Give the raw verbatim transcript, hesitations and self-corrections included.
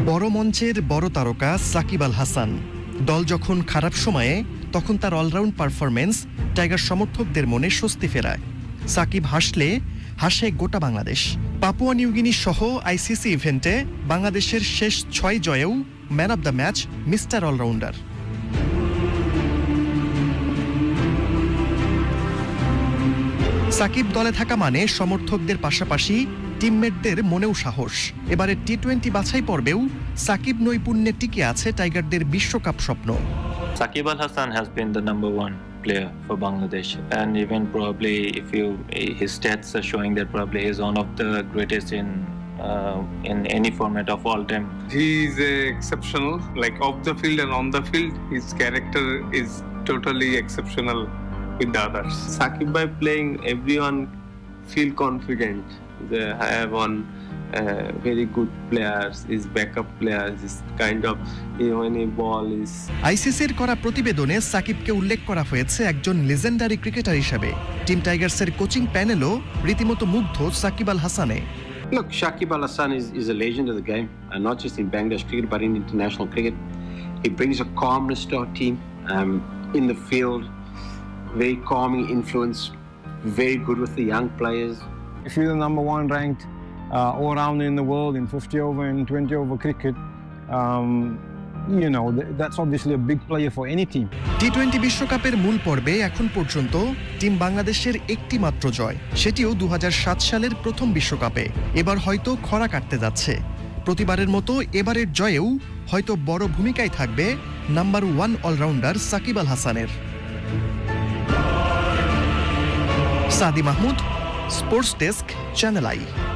বড় মঞ্চের বড় তারকা সাকিব আল হাসান। দল যখন খারাপ সময়ে তখন তার অলরাউন্ড পারফরমেন্স টাইগার সমর্থকদের মনে স্বস্তি ফেরায়। সাকিব হাসলে হাসে গোটা বাংলাদেশ। পাপুয়া নিউগিনি সহ আইসিসি ইভেন্টে বাংলাদেশের শেষ ছয় জয়েও man of the match mister allrounder. Shakib দলে থাকা মানে সমর্থকদের পাশাপাশি টিমমেটদের মনেও সাহস। এবারে টি টোয়েন্টি বাছাই পর্বেও সাকিব নৈপুণ্যে টিকে আছে টাইগারদের বিশ্বকাপ স্বপ্ন। Sakib Al Hasan has been the number one player for Bangladesh, and even probably if you his stats are showing that probably he's one of the greatest in uh, in any format of all time. He is uh, exceptional, like off the field and on the field. His character is totally exceptional with the others. Sakib by playing, everyone feel confident. They have one uh, very good players, his backup players, his kind of you know, when a ball is. আইসিসির করা প্রতিবেদনে সাকিবকে উল্লেখ করা হয়েছে একজন legendary cricketer হিসেবে। Team টাইগার্সের কোচিং প্যানেলও রীতিমতো মুগ্ধ সাকিব আল হাসানে। Look, Sakib Al Hasan is, is a legend of the game, and not just in Bangladesh cricket, but in international cricket. He brings a calmness to our team um, in the field, very calming influence, very good with the young players. If you're the number one ranked uh, all-rounder in the world in fifty over and twenty over cricket, um, you know, that's obviously a big player for any team. T twenty বিশ্বকাপের মূল পর্বে এখন পর্যন্ত team বাংলাদেশের একটি মাত্র জয়, সেটিও দু হাজার সাত সালের প্রথম বিশ্বকাপে। এবার হয়তো খরা কাটতে যাচ্ছে। প্রতিবারের মতো এবারের জয়েও হয়তো বড় ভূমিকায় থাকবে number one allrounder Shakib Al হাসানের। Sadi Mahmud, sports desk, channel I.